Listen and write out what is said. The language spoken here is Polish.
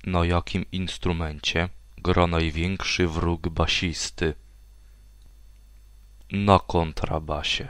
Na jakim instrumencie gra największy wróg basisty? Na kontrabasie.